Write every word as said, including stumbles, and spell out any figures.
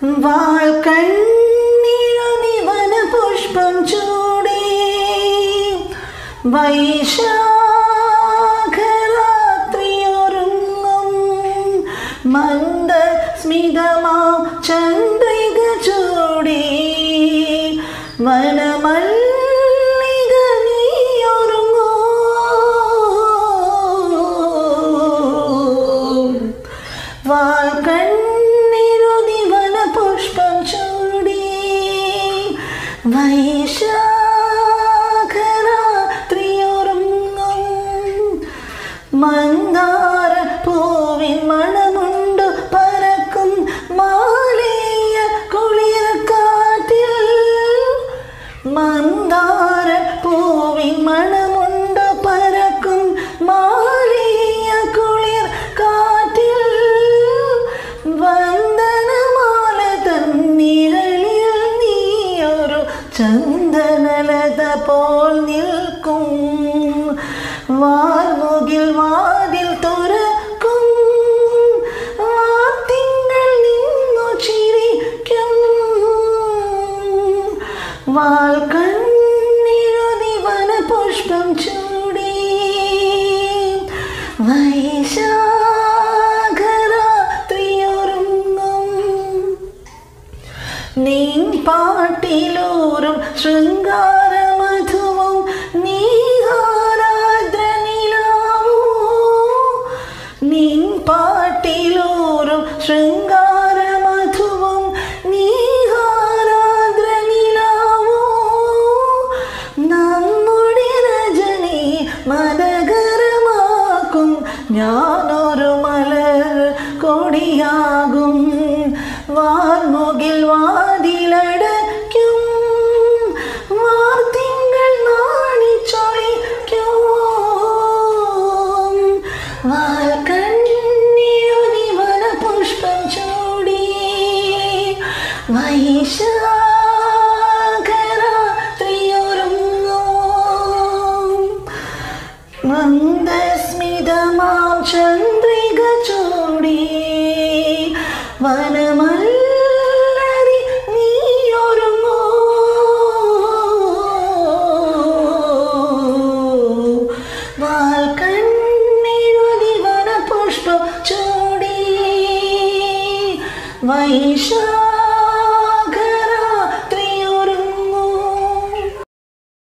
വാൽക്കണ്ണിരുതി വനപുഷ്പം ചൂടി വൈശാഖരാത്രിയൊരുങ്ങും മന്ദസ്മിതമാം ചന്ദ്രിക ചൂടി വനമല്ലിക നീയൊരുങ്ങൂ വാൽക്കണ്ണിരുതി വനപുഷ്പം ചൂടി വൈശാഖരാത്രിയൊരുങ്ങും മന്ദാര പൂവിൻ മണമുണ്ടു പരക്കും മാലേയ കുളിർക്കാറ്റിൽ മന്ദാര പൂവിൻ മണമുണ്ടു പരക്കും മാലേയ കുളിർ കാറ്റിൽ വന്ദനമാല തന്നിരളിൽ നീയൊരു ചന്ദനലത പോൽ നിൽക്കും വാർമുകിൽ വാതിൽ തുറക്കും വാർത്തിങ്കൾ നിന്നു ചിരിക്കും വാൽക്കണ്ണിരുതി വനപുഷ്പം ചൂടി വൈശാഖരാത്രിയൊരുങ്ങും നീൻ പാട്ടിലൂറും ശൃംഗാരമധുവും നീൻ പാട്ടിലൂറും ശൃംഗാരമധുവും നീഹാരാദ്രനിലാവോ നമ്മുടെ രജനി മതകരമാക്കും ഞാനൊരു മലർ കൊടിയാകും വാർമുകിൽ വാതിലടയ്ക്കും വാർത്തിങ്കൾ നാണിച്ചൊളിക്കും വാൽക്കണ്ണിരുതി വനപുഷ്പം ചൂടി വൈശാഖരാത്രിയൊരുങ്ങും മന്ദസ്മിതമാം ചന്ദ്രിക ചൂടി വനമല്ലരി നീയൊരുങ്ങൂ വാൽക്കണ്ണിരുതി വനപുഷ്പം ചൂടി വൈശാഖ